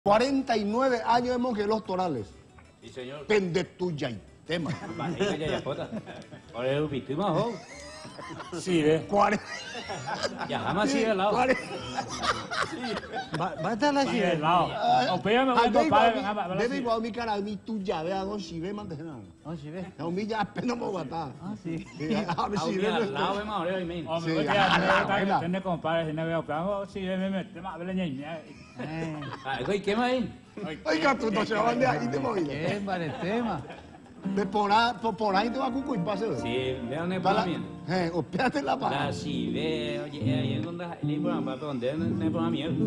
49 años de monje Los Torales. Sí, señor. Pende tuya y tema. Vale, ya pota. Ahora es un víctima, ¿no? Sí, ve. 40. Ya jamás sigue al lado. Basta la Sí, chive. al lado. Opéame, voy para Debe igual mi cara, mi tuya, vea, no si ve mantena. No, si ve. No, mi ya apenas me guata. Ah, sí. Ahora sí ve. Al lado, vemos ahora y me. Hombre, voy Sí, a tener compadre, si no veo plan, sí, me tema, vele ñe. ¿Qué más ahí? Oiga, tú no se van de ahí, te voy. ¿Qué vale el tema? De por ahí te va a cuco y pase. Sí, vean el plan. Espérate la La paz. si ve, oye, ahí es donde le ponen para donde no es para mierda.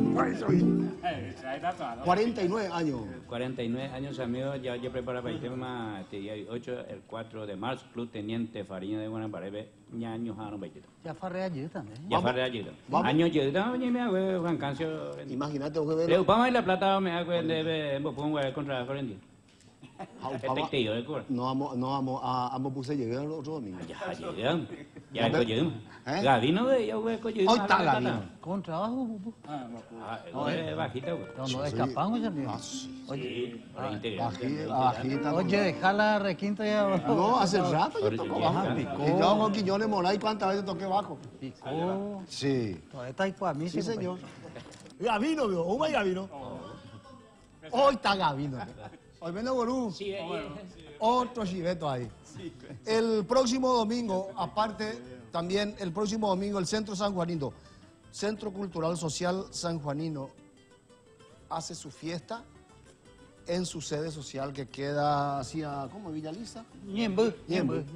49 años. 49 años, amigos, ya yo preparo para el tema, este día 8, el 4 de marzo, Club Teniente Fariña de Guanaparebe, años a 20. Ya farre allí también. Ya faré ayuda. Años yo, oye, me hago Juan Cancio. Imagínate que ve. Preocupamos en la plata, me hago de pongo contra la corriente. Este tío de cura. No vamos puse llegar el otro domingo. Ya llegamos. Ya llegamos. ¿Eh? Gavino de yo, güey, coño. Hoy está Gavino. Con trabajo, pupu. Bajita, güey. No, escapamos ya mismo. Sí, para integrar. Bajita. Oye, dejala requinta ya. No, hace rato yo Ahora toco sí, bajo. ya. Picó. Y yo con Quiñones Moray, ¿cuántas veces toqué bajo? Picó. Sí. Todavía está ahí para mí. Sí, señor. Gavino, vio, un Gavino. Hoy está Gavino. Hoy viene Gorú. Sí, Otro chiveto ahí. El próximo domingo, aparte, también el próximo domingo, el Centro San Juanino, Centro Cultural Social San Juanino, hace su fiesta en su sede social que queda hacia, ¿cómo? Villa Lisa. Ñembe. Ñembe.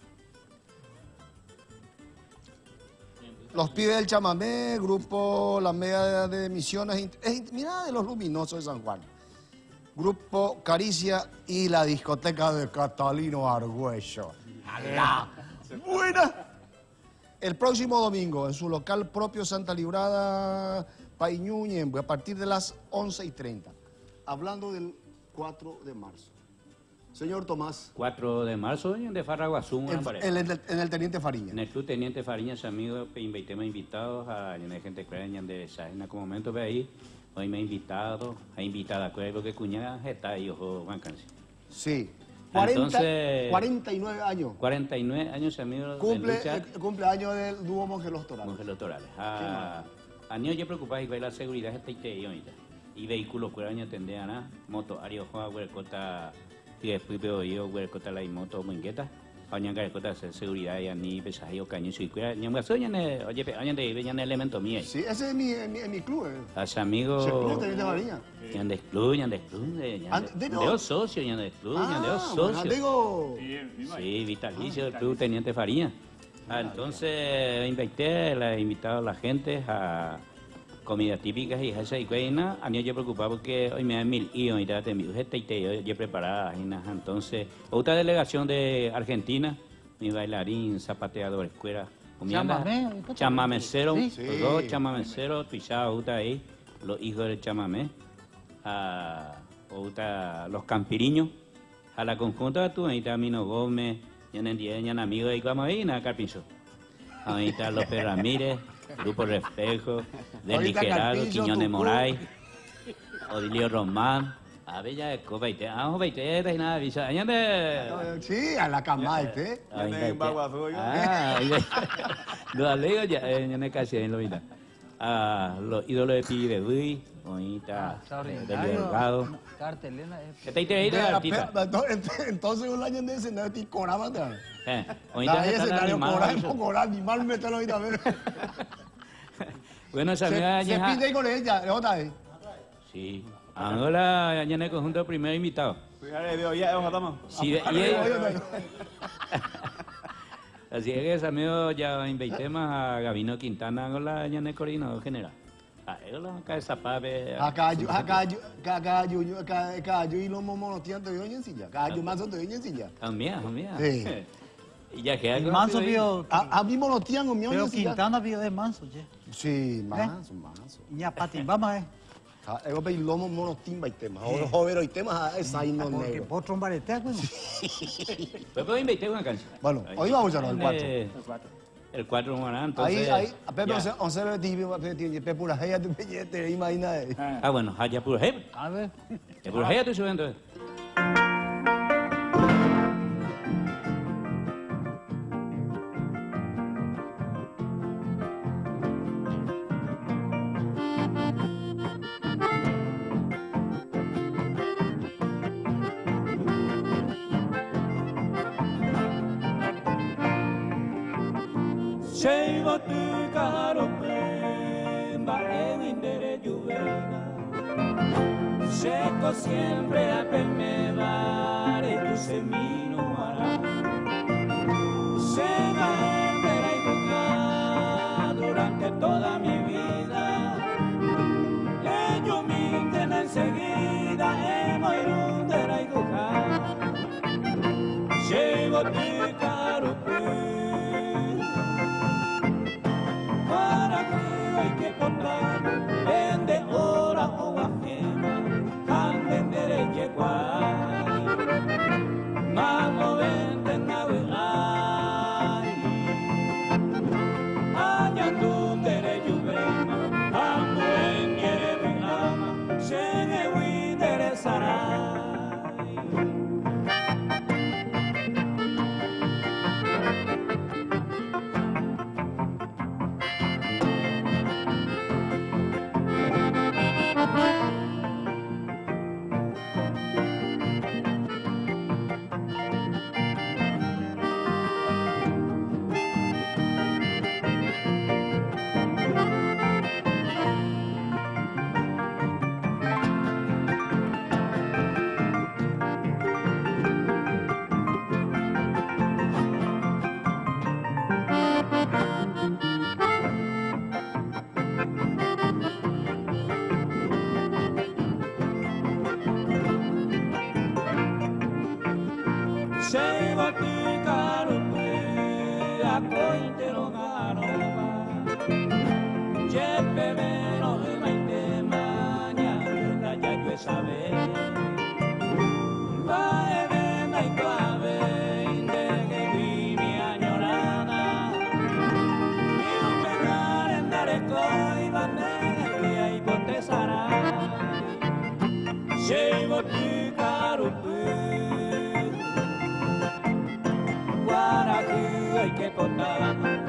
Los pibes del chamamé, grupo La Media de Misiones, mira de los luminosos de San Juan. Grupo Caricia y la discoteca de Catalino Argüello. ¡Alá! ¡Buena! El próximo domingo, en su local propio Santa Librada, Païñú, Ñembe, a partir de las 11:30. Hablando del 4 de marzo. Señor Tomás. 4 de marzo, de Farraguazú, En el Teniente Fariña. En el Club Teniente Fariñas, amigos, invitemos invitados a la gente que creen de esa. En algún momento ve ahí, hoy me ha invitado, acuerdo que cuñada está ahí, ojo, Juan Cancio. Sí. Entonces, 49 años. 49 años, amigos. Cumpleaños del dúo Monje Los Torales. Monje Los Torales. A niños yo preocupado y la seguridad está ahí ahorita. Y vehículos que año tendrían a moto, ario, joa, huercota, y después veo yo, huercota la moto, mongueta. Oye, que seguridad y ni pesaje o caño y cuida. Oye, de elemento mío. Sí, ese es mi club. Hace amigos. Se club Teniente Fariña. Ñan de club, de socio, ñan de club, ñan de socio. Digo. Sí, vitalicio del Club Teniente Fariña. Entonces, he invitado a la gente a comidas típicas y esa y cuena. A mí yo preocupado porque hoy me dan 1000 y hoy te envío yo preparada. Entonces, otra delegación de Argentina, mi bailarín, zapateador, escuela. Chamamecero, Sí. los dos chamameceros, pisados ahí, los hijos del chamamé, los campiriños, a la conjunta tú, ahí está Mino Gómez, ya amigos ahí como ahí, nada carpizo. Ahí está López Ramírez, Grupo Reflejo, Deli Gerardo, Quiñones Moray, Odilio Román, a ver ya, copaite, y nada, visa, Sí, a la cama, ¿eh? Los alegos ya, no casi en lo mismo. Los ídolos de Pi de Bui, ahorita, del Delgado. Cartelena. ¿Qué te ahí de artista? Entonces un año de escenario te cobraba. Ahorita Ahí está escenario animado. cobrar, ni mal meterlo ahorita. Bueno, esa amiga Se pide ahí con ella, ¿de otra vez? Sí. Ahora ya en el conjunto primer invitado. Sí, así es que ese amigo ya invitemos a Gavino Quintana, ahora ya en el coordinador general. Él acá de Zapabe. Acá y los monotían te en silla. Acá yo más te en silla. Mía. Sí. Y ya que algo. Manso vio. A mí monotían o mío Pero en silla. Quintana vio de manso, che. Sí, manso. Ña patimbama, Ego pe lomo monotimba y temas. Joder, y temas es ahí no Porque negro. vos trombareteas, bueno. Pues puedo invitar una canción. Bueno, hoy vamos a hablar del 4. El 4 de Moarán, entonces... Ahí, Pepe, ya. 11 Pepe, pura heya tu billete, imagina. Ah, bueno, allá puro jefe. A ver. Ya puro jefe estoy subiendo. Llevo tu caromba en indere lluvena. Seco siempre a pemeba de tu semino hará. Se va a y durante toda mi vida. Ellos minten enseguida en Moirundera y Gujá. Llevo tu caromba. Para que hay que contar, vende hora o ajena, anden dereche guay, mano vende nave ay, añandun derecho vena, amo en quiere ama, se me voy interesará. Se va a picar a cointero garoba, chepe vero de maite mañana ya yo sabe, va a venda y clave que vi mi añorada, y un pegar en darecoy bandera y potesará, se va a picar hay que contar.